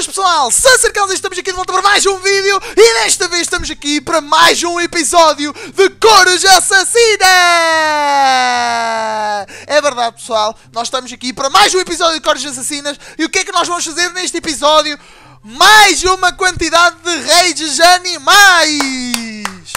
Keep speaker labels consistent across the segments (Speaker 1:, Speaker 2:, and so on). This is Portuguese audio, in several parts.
Speaker 1: Boas pessoal, Sacercals, estamos aqui de volta para mais um vídeo e desta vez estamos aqui para mais um episódio de Coruja Assassina! É verdade pessoal, nós estamos aqui para mais um episódio de Corujas Assassinas e o que é que nós vamos fazer neste episódio? Mais uma quantidade de rages animais!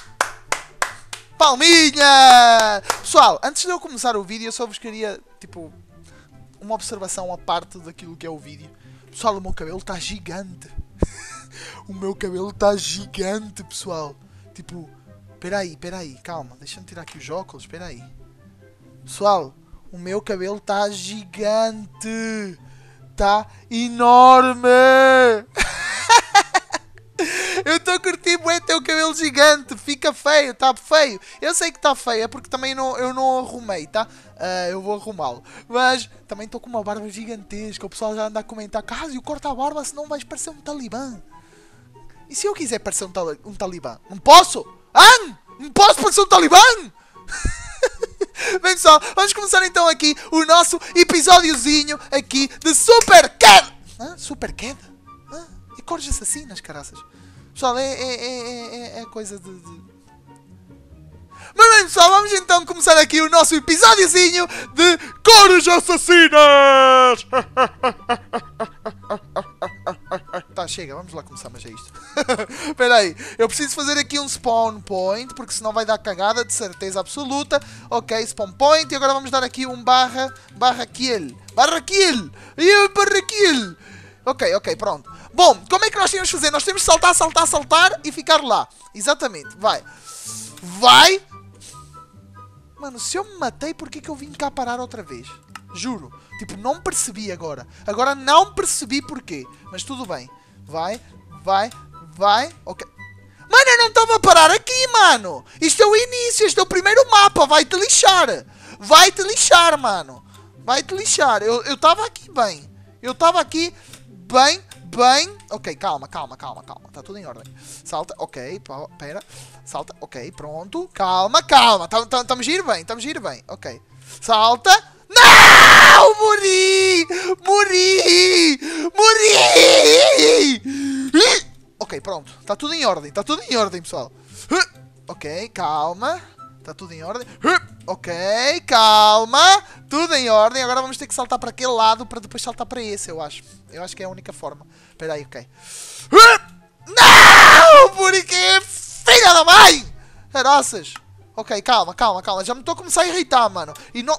Speaker 1: Palminha! Pessoal, antes de eu começar o vídeo eu só vos queria, uma observação à parte daquilo que é o vídeo. Pessoal, o meu cabelo está gigante. O meu cabelo está gigante, pessoal. Peraí, calma. Deixa-me tirar aqui os óculos, peraí. Pessoal, o meu cabelo está gigante. Está enorme. Eu estou a curtir bué teu cabelo gigante. Fica feio, está feio. Eu sei que está feio, é porque também eu não arrumei, tá? Eu vou arrumá-lo. Mas também estou com uma barba gigantesca. O pessoal já anda a comentar: Cássio, corta a barba, senão vais parecer um talibã. E se eu quiser parecer um talibã? Não posso? Não posso parecer um talibã? Bem pessoal, vamos começar então aqui o nosso episódiozinho aqui de Super Cat. Super Cat? E cores assassinas, caraças. Pessoal, é coisa de... Mas bem pessoal, vamos então começar aqui o nosso episódiozinho de Corujas Assassinas! Tá, chega, vamos lá começar, mas é isto. Espera aí, eu preciso fazer aqui um spawn point, porque senão vai dar cagada, de certeza absoluta. Ok, spawn point, e agora vamos dar aqui um barra kill. Barra kill! Ok, pronto. Bom, como é que nós temos de fazer? Nós temos de saltar e ficar lá. Exatamente, vai. Mano, se eu me matei, por que eu vim cá parar outra vez? Juro. Não percebi agora. Agora não percebi porquê. Mas tudo bem. Vai. Ok. Mano, eu não estava a parar aqui, mano. Isto é o início. Este é o primeiro mapa. Vai-te lixar. Vai-te lixar, mano. Vai-te lixar. Eu estava aqui bem. Bem. Ok, calma. Está tudo em ordem. Salta, ok, pera. Salta, ok, pronto. Calma. Estamos a ir bem, ok. Salta. Não! Morri! Ok, pronto. Está tudo em ordem, pessoal. Ok, calma. Está tudo em ordem. Ok, calma. Tudo em ordem. Agora vamos ter que saltar para aquele lado para depois saltar para esse, eu acho. Eu acho que é a única forma. Espera aí, ok. Não! Porque filha da mãe! Caraças. Ok, calma. Já me estou a começar a irritar, mano. E não...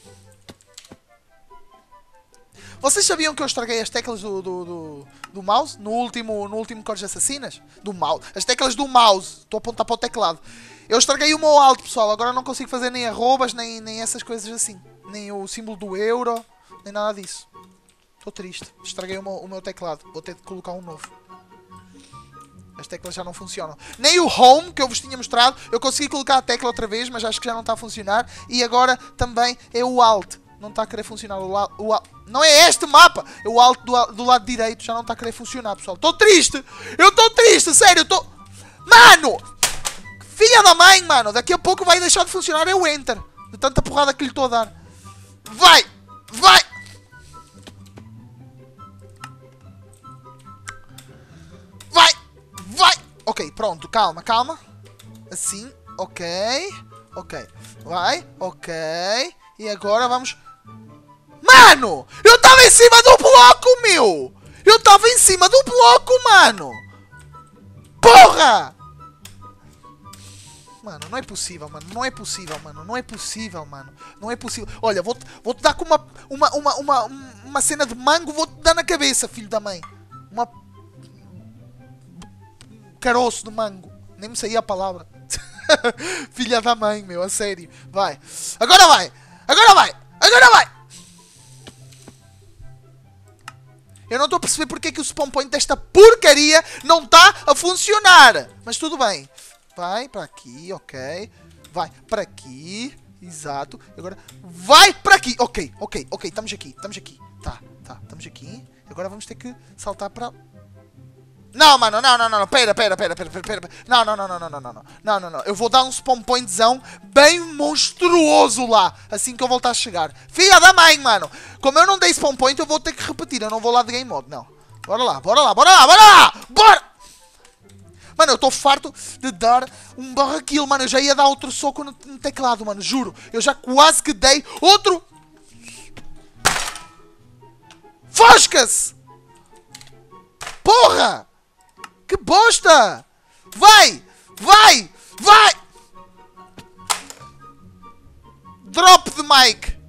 Speaker 1: Vocês sabiam que eu estraguei as teclas do mouse? No último Corujas Assassinas? Do mouse. As teclas do mouse. Estou a apontar para o teclado. Eu estraguei o meu alt, pessoal. Agora não consigo fazer nem arrobas, nem essas coisas assim. Nem o símbolo do euro, nem nada disso. Estou triste. Estraguei o meu teclado. Vou ter de colocar um novo. As teclas já não funcionam. Nem o home, que eu vos tinha mostrado. Eu consegui colocar a tecla outra vez, mas acho que já não está a funcionar. E agora também é o alt. Não está a querer funcionar. Não é este mapa. É o alt do lado direito. Já não está a querer funcionar, pessoal. Estou triste. Eu estou triste, sério. Mano! Filha da mãe, mano. Daqui a pouco vai deixar de funcionar. É o enter. De tanta porrada que lhe estou a dar. Vai! Ok, pronto. Calma. Assim. Ok. Vai. Ok. E agora vamos... Mano! Eu estava em cima do bloco, meu! Porra! Mano, não é possível, mano. Olha, vou-te dar com uma cena de mango, vou-te dar na cabeça, filho da mãe. Caroço de mango. Nem me saía a palavra. Filha da mãe, meu, a sério. Vai. Agora vai. Eu não estou a perceber porque é que o spawn point desta porcaria não está a funcionar. Mas tudo bem. Vai para aqui, ok. Vai para aqui. Exato. Agora vai para aqui. Ok. Estamos aqui. Tá. Estamos aqui. Agora vamos ter que saltar para... Não, mano, não. Pera. Não. Eu vou dar um spawn pointzão bem monstruoso lá, assim que eu voltar a chegar. Filha da mãe, mano. Como eu não dei spawn point, eu vou ter que repetir. Eu não vou lá de game mode, não. Bora lá, bora lá, bora lá, bora lá! Bora! Mano, eu estou farto de dar um barra kill, mano. Eu já ia dar outro soco no teclado, mano. Juro. Eu já quase que dei outro... Fosca-se! Porra! Que bosta! Vai! Vai! Vai! Drop the mic.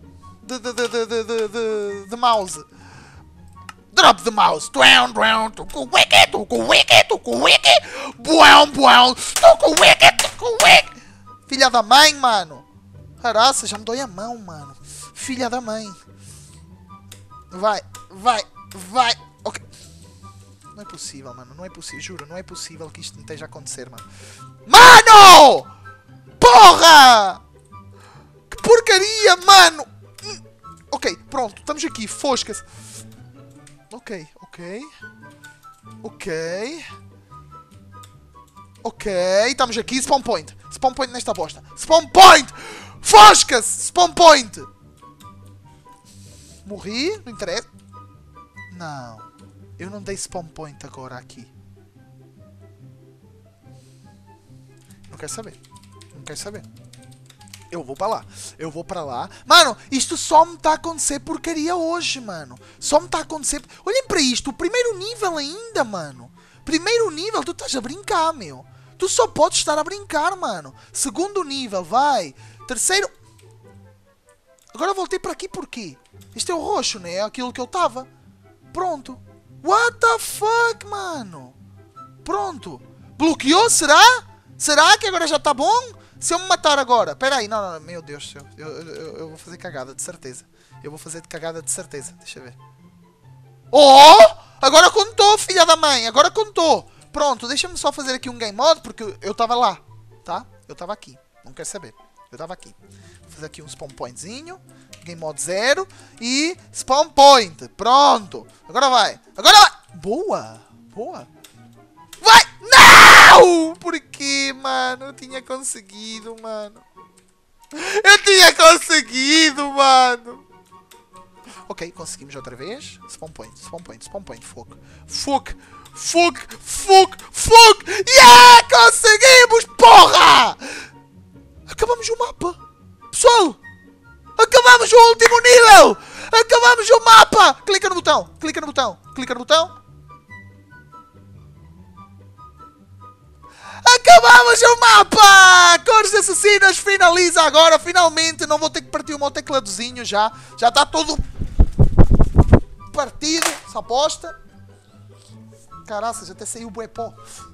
Speaker 1: The mouse. Drop the mouse. Tuco wiki. Buão. Tuco wiki. Filha da mãe, mano. Caraca, já me dói a mão, mano. Filha da mãe. Vai. Ok. Não é possível, mano. Não é possível. Juro, não é possível que isto não esteja a acontecer, mano. Mano! Porra! Que porcaria, mano! Ok, pronto. Estamos aqui. Fosca-se. Ok. Estamos aqui. Spawn point. Spawn point nesta bosta. Spawn point! Fosca-se! Spawn point! Morri? Não interessa. Não. Eu não dei spawn point agora aqui. Não quero saber. Eu vou para lá. Mano, isto só me está a acontecer porcaria hoje, mano. Só me está a acontecer... Olhem para isto. O primeiro nível ainda, mano. Primeiro nível. Tu estás a brincar, meu. Tu só podes estar a brincar, mano. Segundo nível, vai. Terceiro... Agora voltei para aqui por quê? Este é o roxo, né? É aquilo que eu estava. Pronto. What the fuck, mano? Pronto. Bloqueou, será? Será que agora já está bom? Se eu me matar agora... Pera aí, não, meu Deus do céu. Eu vou fazer cagada, de certeza. Deixa eu ver. Oh! Agora contou, filha da mãe. Agora contou. Pronto, deixa-me só fazer aqui um game mode, porque eu estava lá. Tá? Eu estava aqui. Não quero saber. Eu estava aqui. Vou fazer aqui um spawn pointzinho. Game mode 0. E spawn point. Pronto. Agora vai. Boa. Vai! Não! Por quê, mano? Eu tinha conseguido, mano. Ok, conseguimos outra vez. Spawn point. Fogo. Yeah! Conseguimos, porra! Acabamos o mapa. Pessoal! Acabamos o último nível! Acabamos o mapa! Clica no botão. Acabamos o mapa! Cores Assassinas finaliza agora, finalmente. Não vou ter que partir o meu tecladozinho já. Já está todo partido, essa aposta. Caraças, até saiu o bué pó.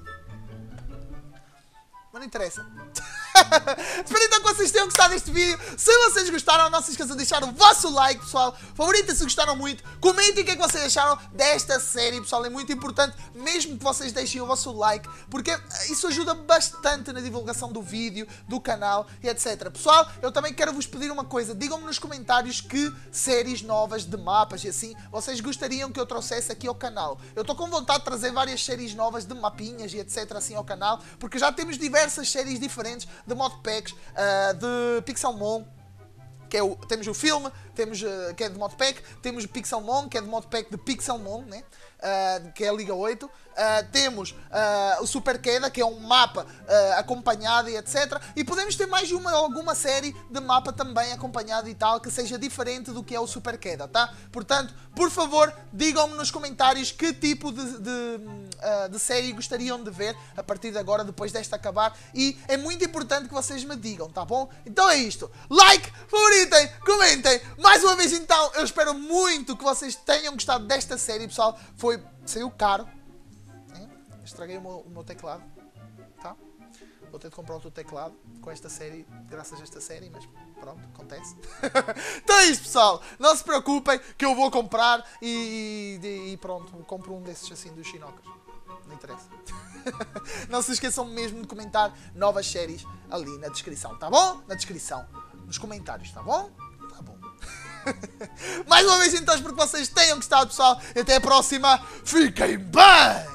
Speaker 1: Mas não interessa. Espero então que vocês tenham gostado deste vídeo. Se vocês gostaram, não se esqueçam de deixar o vosso like, pessoal. Favorita se gostaram muito. Comentem o que é que vocês acharam desta série, pessoal. É muito importante mesmo que vocês deixem o vosso like, porque isso ajuda bastante na divulgação do vídeo, do canal e etc. Pessoal, eu também quero vos pedir uma coisa. Digam-me nos comentários que séries novas de mapas e assim vocês gostariam que eu trouxesse aqui ao canal. Eu estou com vontade de trazer várias séries novas de mapinhas e etc. assim ao canal, porque já temos diversas séries diferentes de modpacks, de Pixelmon, que é temos o filme, temos, que é de modpack, temos o Pixelmon, que é de modpack de Pixelmon, né? Que é a Liga 8, temos o Super Queda, que é um mapa acompanhado e etc. E podemos ter mais alguma série de mapa também acompanhado e tal, que seja diferente do que é o Super Queda, tá? Portanto, por favor, digam-me nos comentários que tipo de série gostariam de ver a partir de agora, depois desta acabar. E é muito importante que vocês me digam, tá bom? Então é isto. Like, favoritem, comentem. Mais uma vez então, eu espero muito que vocês tenham gostado desta série, pessoal. Saiu caro. Estraguei o meu teclado. Tá? Vou ter de comprar outro teclado com esta série, graças a esta série, mas pronto, acontece. Então é isto, pessoal. Não se preocupem que eu vou comprar e pronto, compro um desses assim dos Shinokers. Não interessa. Não se esqueçam mesmo de comentar novas séries ali na descrição, tá bom? Na descrição, nos comentários, tá bom? Tá bom. Mais uma vez então, espero que vocês tenham gostado, pessoal. E até a próxima. Fiquem bem!